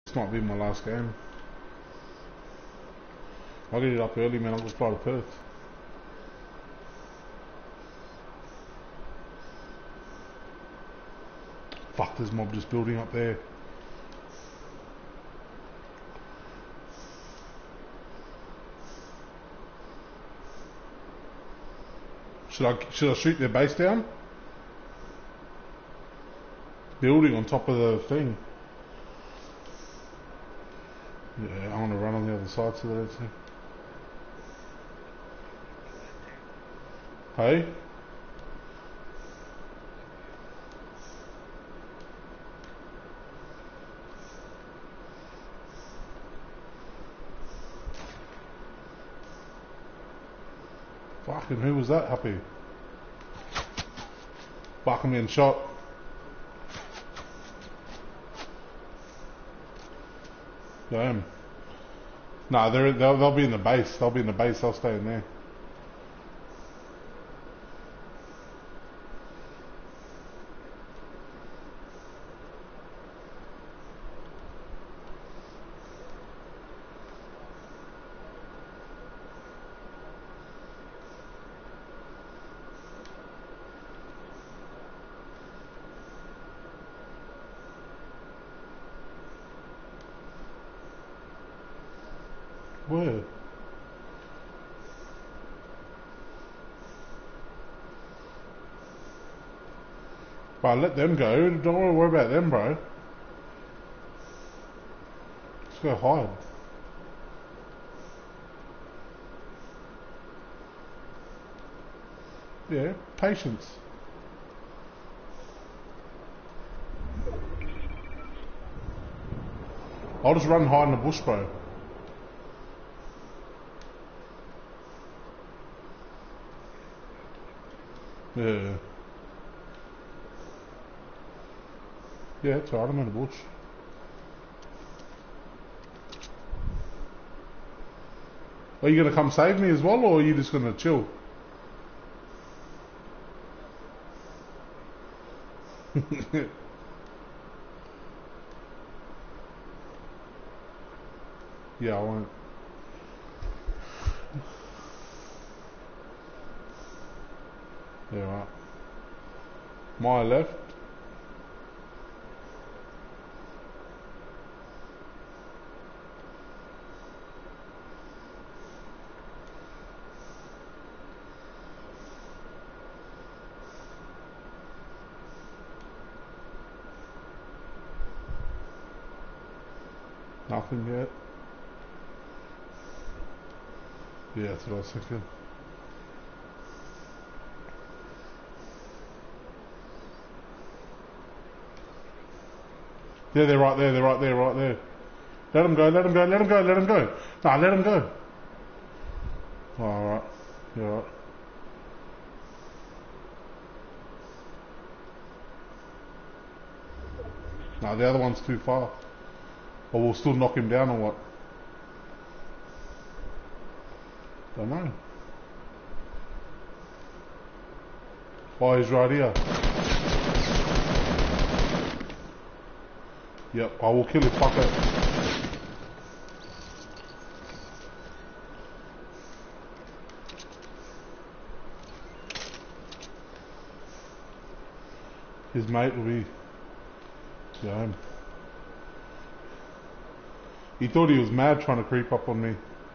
This might be my last game. I'll get it up early, man. I'll go fly to Perth. Fuck, there's mob just building up there. Should I shoot their base down? Building on top of the thing. Yeah, I want to run on the other side so that it's... Hey? Fucking who was that, Happy? Fuck, I'm getting shot. Damn. Nah, they'll be in the base. They'll be in the base. I'll stay in there. Where? Bro, let them go. Don't worry about them, bro. Just go hide. Yeah, patience. I'll just run hide in the bush, bro. Yeah. Yeah, it's alright, I'm in the bush. Are you gonna come save me as well, or are you just gonna chill? Yeah, I won't. Yeah, right. My left. Nothing yet. Yeah, that's what I was thinking. Yeah, they're right there, they're right there, right there. Let them go, let them go, let them go, let them go. Nah, let them go. Oh, alright. You're alright. Nah, the other one's too far. Or we'll still knock him down or what? Don't know. Oh, he's right here. Yep, I will kill his fucker. His mate will be home. He thought he was mad trying to creep up on me.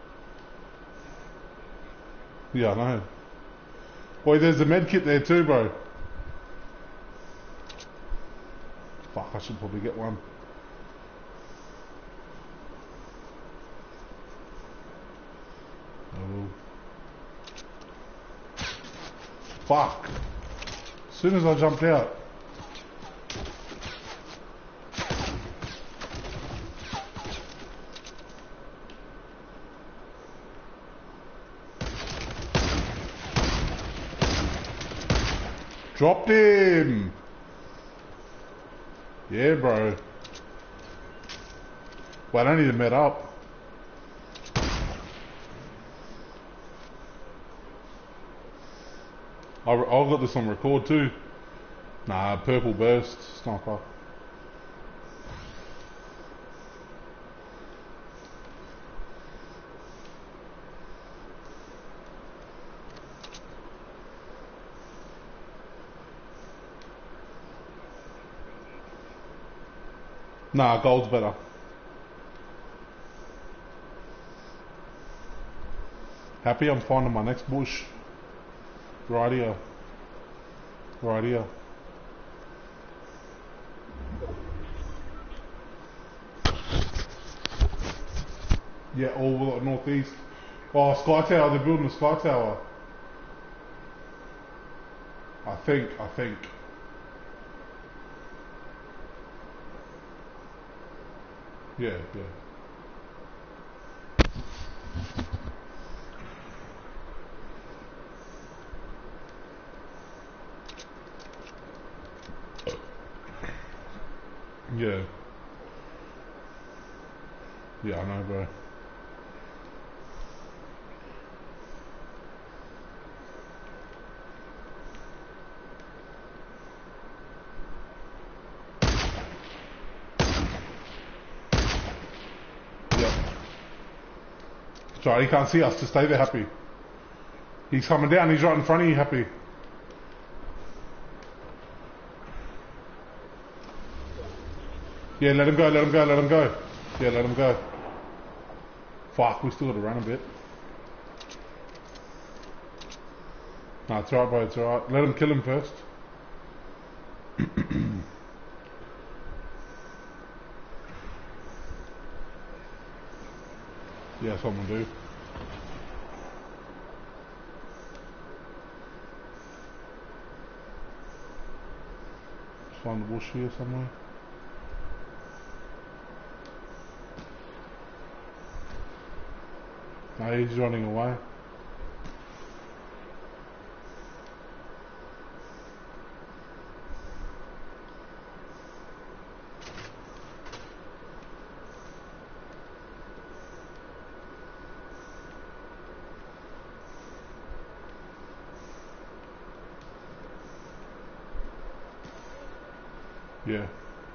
Yeah, I know. Boy, there's a med kit there too, bro. Fuck, I should probably get one. I will. Fuck. As soon as I jumped out. Dropped him! Yeah, bro. Well, I don't need to met up. I've got this on record too. Nah, purple burst, sniper. Nah, gold's better. Happy I'm finding my next bush. Right here. Right here. Yeah, all northeast. Oh, Sky Tower, they're building a Sky Tower. I think. Yeah. Yeah. Yeah, I know, bro. Yep. Sorry, he can't see us. Just stay there, Happy. He's coming down. He's right in front of you, Happy. Yeah, let him go. Yeah, let him go. Fuck, we still gotta run a bit. Nah, it's alright, bro, it's alright. Let him kill him first. Yeah, that's what I'm gonna do. Just find the bush here somewhere. No, he's running away. Yeah.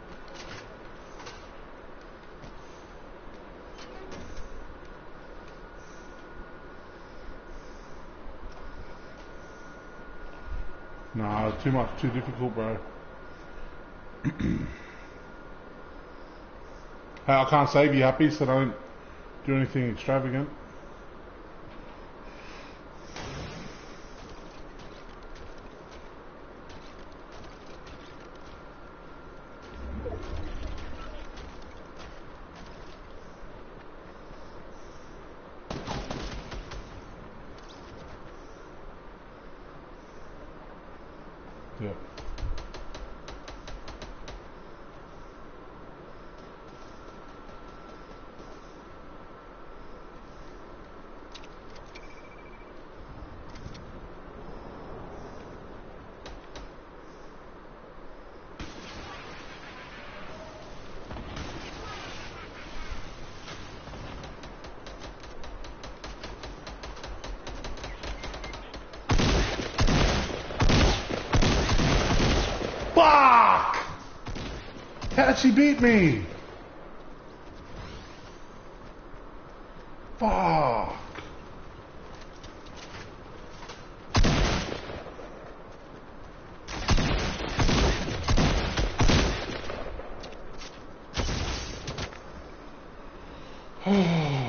Nah, too difficult, bro. Hey, I can't save you, Happy, so don't do anything extravagant. Yeah. Fuck! How'd she beat me? Fuck! Oh.